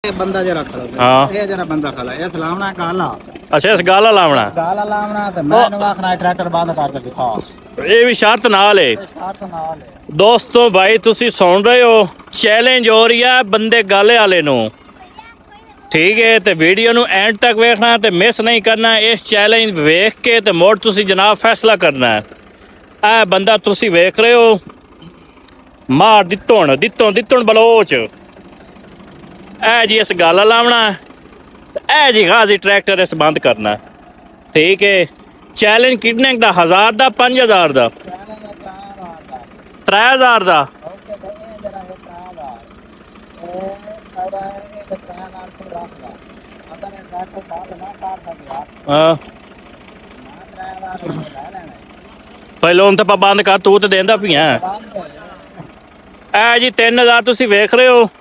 ए बंदा जरा खड़ा हां ए जरा बंदा खड़ा ए सलामना गाला अच्छा इस गाला लावना ते मैं आखना ट्रैक्टर बंद करके दिखा ये भी शर्त नाल है शर्त नाल है दोस्तों भाई तुसी सुन रहे हो चैलेंज हो रही है बंदे गाले वाले नु ठीक है तो वीडियो नु एंड तक वेखना ते मिस नहीं करना इस चैलेंज वेख के ते मोड़ तुसी जनाब फैसला करना है ए बंदा तुसी वेख रहे हो मार दित्तों दित्तों बलोच ए जी इस गाला लावना ए जी गाजी ट्रैक्टर इस बंद करना ठीक है चैलेंज कितने का 1000 का 5000 का 3000 का पहले उन तो बंद कर तू तो देंदा पिया ए जी 3000 तुसी वेख रहे हो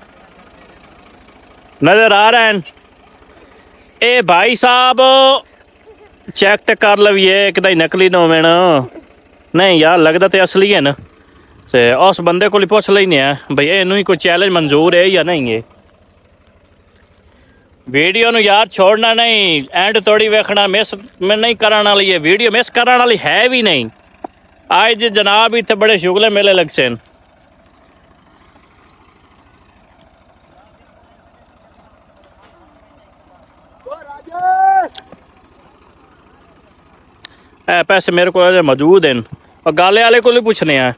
नजर आ रहा है ए भाई साहब चेक तो कर लविए एक नकली नोवेन नहीं यार लगता तो असली है ना ते उस बंदे को पुछ लेने भाई इनू ही कोई चैलेंज मंजूर है या नहीं है वीडियो नु यार छोड़ना नहीं एंड थोड़ी वेखना मिस में नहीं कराने वाली है वीडियो मिस कराने वाली है भी नहीं आज जनाब इतने बड़े शुगले मेले लग से पैसे मेरे को मौजूद हैं और गाले वाले को पूछने हैं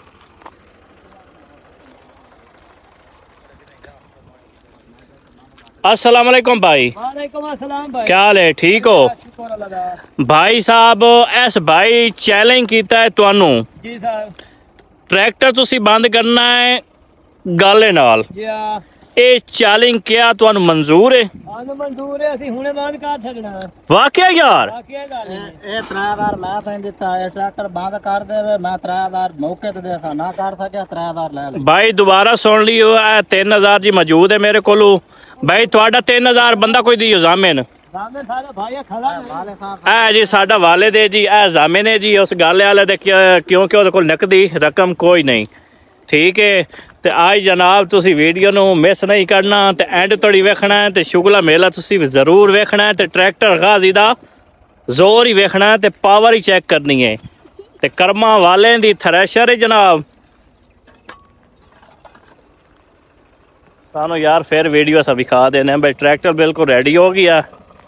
अस्सलाम वालेकुम भाई वालेकुम अस्सलाम भाई क्या हाल है ठीक हो भाई साहब इस भाई चैलेंज किया है तुहानू जी साहब ट्रैक्टर तुसी बंद करना है गाले नाल जी हां ये चैलेंज क्या तुहानू मंजूर है आनु मंजूर है असि हुणे बंद कर सकना वाकई यार वाकई गल ए 3000 मैं तैन दिता है ट्रैक्टर बंद कर देवे मैं 3000 मौके ते देसा ना कर सके 3000 ले ले भाई दोबारा सुन लियो 3000 जी मौजूद है मेरे कोलू भाई थोड़ा 3000 बंदा कोई दियो जामिन सामने सारा भाई खड़ा वाले साहब ए जी साडा वाले दे जी ए जामिन है जी उस गाले वाले दे क्योंकि ओदे कोल नकदी रकम कोई नहीं ठीक है तो आज जनाब तुसी वीडियो नु मिस नहीं करना तो एंड तोड़ी वेखना है तो शुगला मेला तुसी जरूर वेखना है तो ट्रैक्टर गाजी दा जोर ही वेखना है तो पावर ही चेक करनी है तो कर्मा वाले दी थ्रैशर है जनाब सानू यार फिर वीडियो असा विखा देने भाई ट्रैक्टर बिल्कुल रेडी हो गया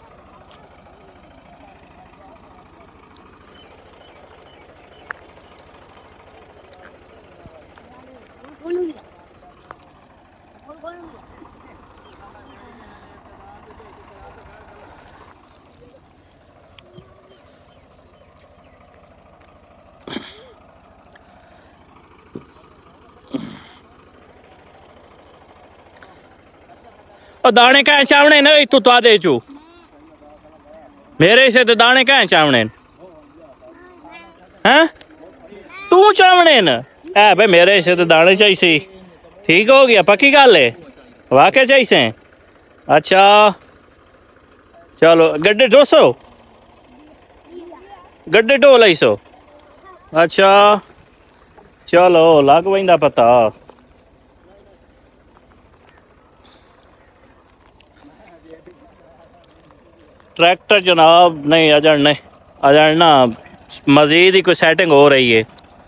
और दाने कहाँ चावने न तू तो दे चू मेरे से तो दाने कहाँ चावने हैं तू चावने न है भाई मेरे से तो दाने चाहिए ठीक हो गया पक्की गल है वाकई चाहिए अच्छा चलो गड्ढे 200 गड्ढे 200 अच्छा चलो लग पैंदा पता ट्रैक्टर जनाब नहीं अजर ना मजीद ही कोई सेटिंग हो रही है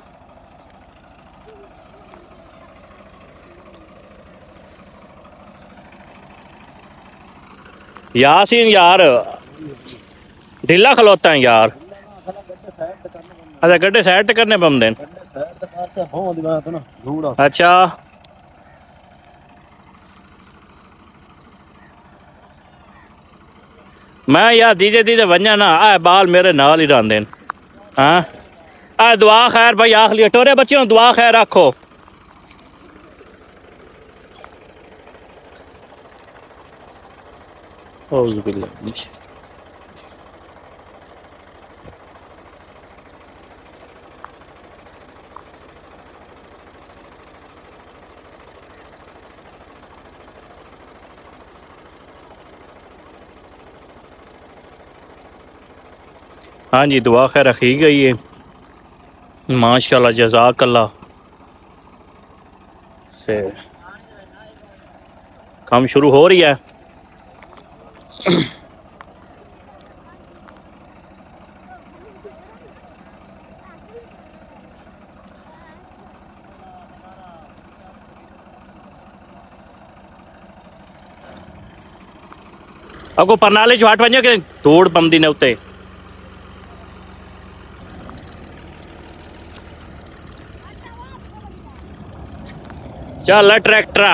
यासीन यार ढीला खलोता है यार अच्छा गड्ढे साइड करने पौंदे अच्छा मैं यार दीजे दीजे वजना ना आ बाल मेरे नाल ही रहंदे हाँ आ दुआ खैर भाई आख लिया टोरे बच्चों दुआ खैर रखो हाँ जी दुआ खैर रखी गई है माशाल्लाह जज़ाकल्लाह से काम शुरू हो रही है अगो परनाले च हट वञो कि धूड़ पवंदी न उते। चल ट्रैक्टर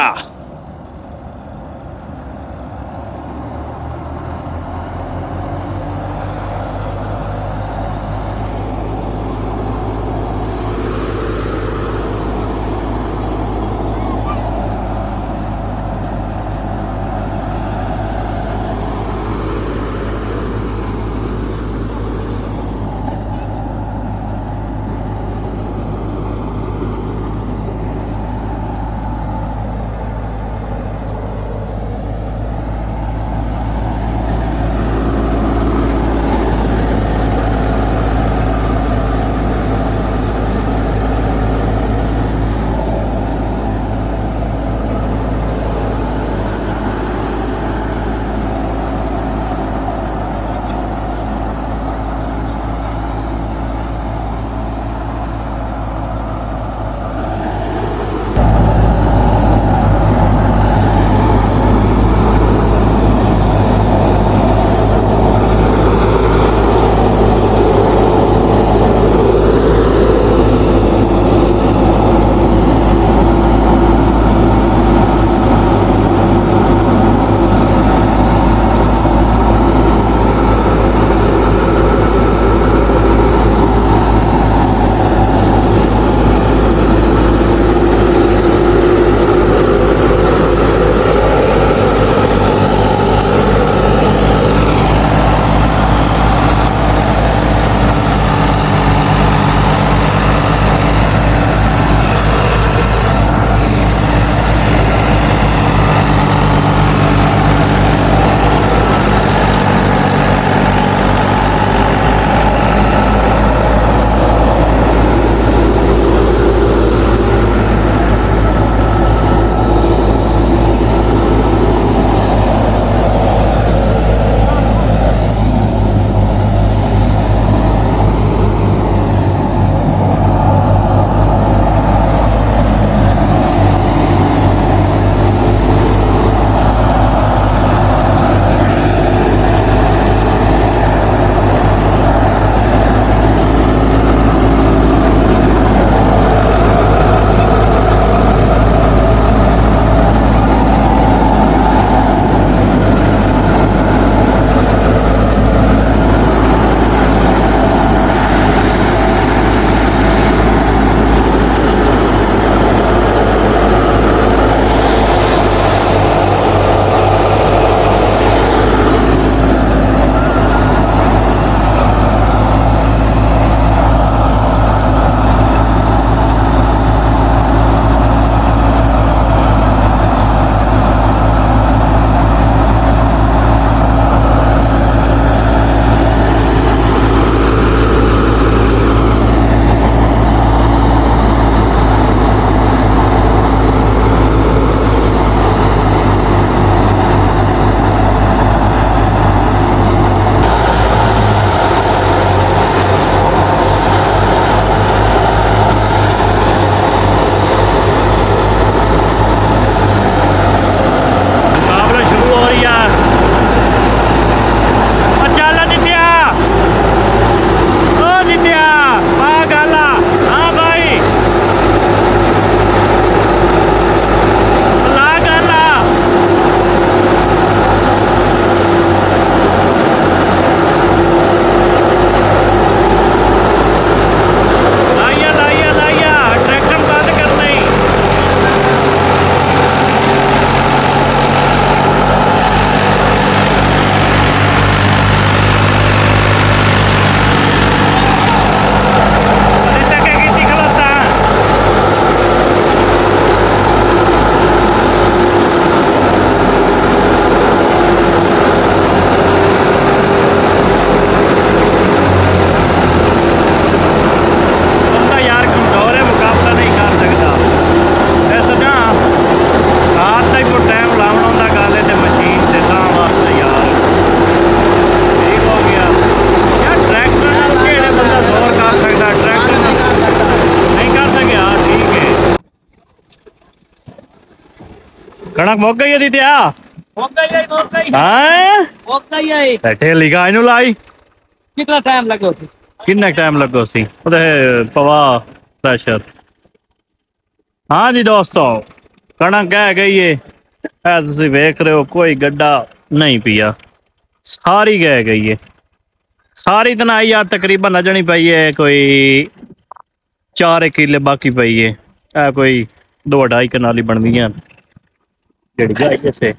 कणक मुक गई है दित्या मौका ही हैं मौका ही है। बैठे लिखा इनु लाई कितना टाइम लगो सी? किन्ना टाइम लगो सी ओदे पवा प्रेशर। हाँ जी दोस्तों कणक कह गई है तुसी वेख रहे हो कोई गड्ढा नहीं पिया सारी गह गई है सारी तनाई यार तकरीबन अजनी पई है कोई 4 किले बाकी पई है कोई 2-2.5 कनाली बन गई जेड़ी गई से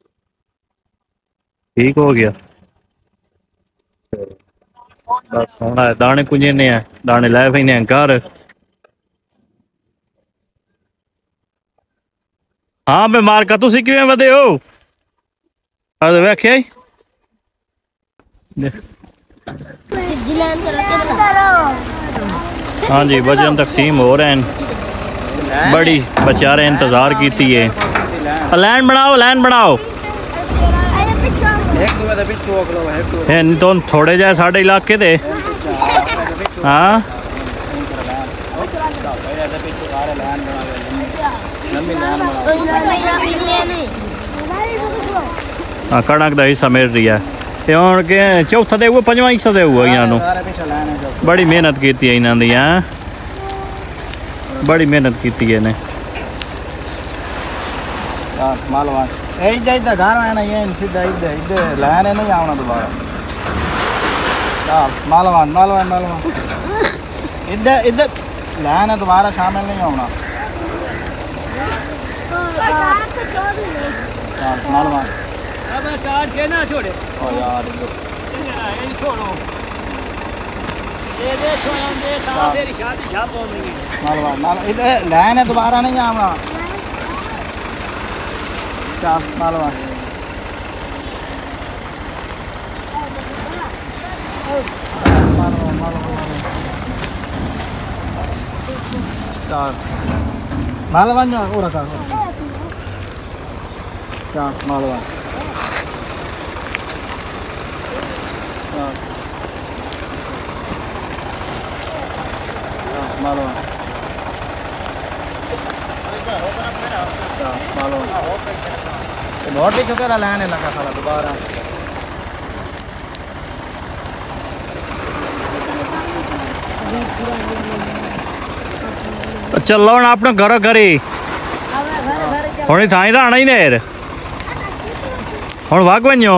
ठीक हो गया बस होना है दाने कुंजने हैं दाने लै पैने हैं घर। हाँ मैं मारका तुसी किवें वधे हो अरे वेख्या हाँ जी वजन तकसीम हो रहे हैं बड़ी बेचारे इंतजार की है लैंड बनाओ तो थोड़े जाए साढ़े इलाके दे। हाँ कणक का हिस्सा मिल रही है हुण के चौथा दे हुआ 5वां हिस्सा दे हुआ इन्हों बड़ी मेहनत की है इन्हों दी बड़ी मेहनत की है घर आना ये सीधा इधर इधर लाने नहीं आना दोबारा मालवान मालवान मालवान इधर इधर लाने दोबारा शामिल नहीं होना मालवान अब चार्ज के ना छोड़े ओ यार ये छोड़ो ये दे छोड़ दे ता तेरी शादी छाप होनी है मालवान माल इधर लाने दोबारा नहीं आना चार मालवान चार मालवान जो और रखा चार मालवान मालवान बहुत ही चुके लाने लगा था दोबारा चलो हम अपने घर घरे हूँ थाई रहना ही नेर हूँ वग वनो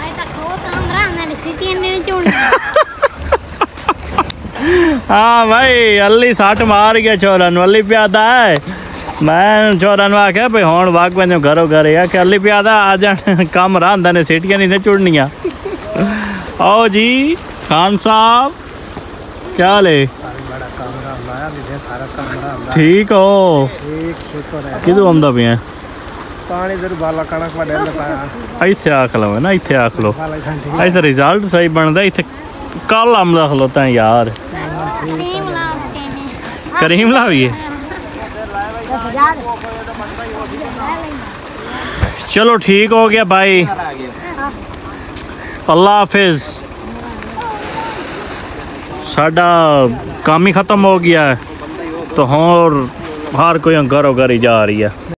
हाँ भाई अली सट मार गया छोरन अली प्यादा है मैं छोरन आख्या भाई हूँ वग वनो घरों घरे आखे अली प्यादा आ जान कम रहा ने सीटियां नहीं चुड़निया। आओ जी खान साहब क्या हाल है ठीक हो किदू आंदा पिया पानी जरूर बाला कणक में डाल पाया इत्थे आख लो ना इत्थे आख लो इत्थे रिजल्ट सही बनता इत्थे कल आमदा खलोता है यार करीम लाविए चलो ठीक हो गया भाई अल्लाह हाफिज साडा काम ही खत्म हो गया है तो और हर कोई घरों घर ही जा रही है।